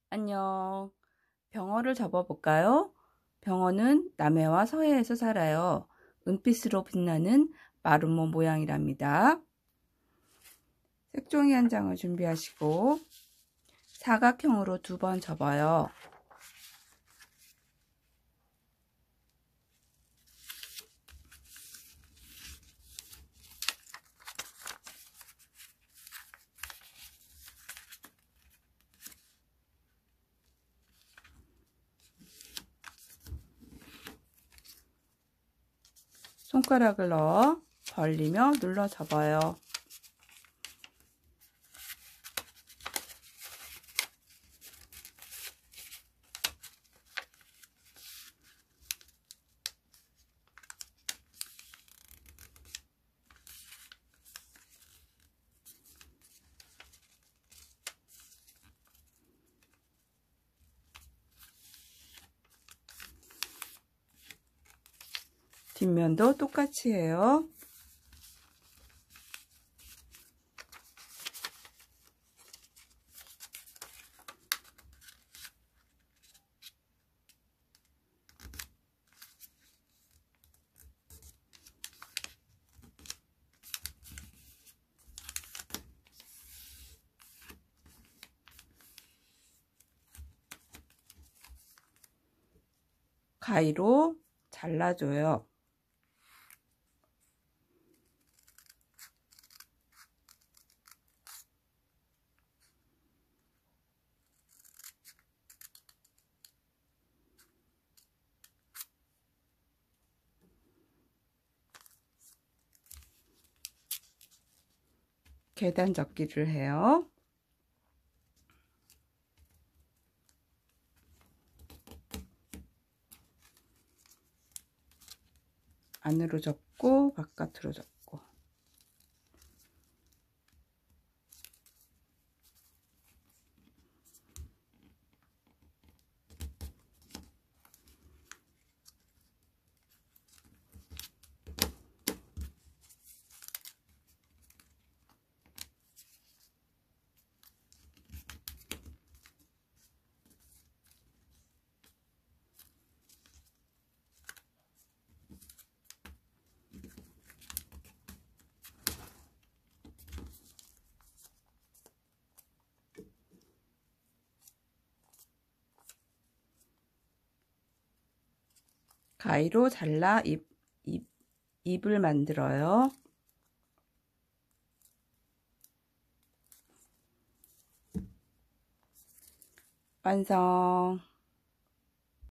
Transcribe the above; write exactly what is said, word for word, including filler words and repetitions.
안녕. 병어를 접어볼까요? 병어는 남해와 서해에서 살아요. 은빛으로 빛나는 마름모 모양이랍니다. 색종이 한 장을 준비하시고 사각형으로 두 번 접어요. 손가락을 넣어 벌리며 눌러 접어요. 뒷면도 똑같이 해요. 가위로 잘라줘요. 계단 접기를 해요. 안으로 접고 바깥으로 접고 가위로 잘라 입, 입, 입을 만들어요. 완성.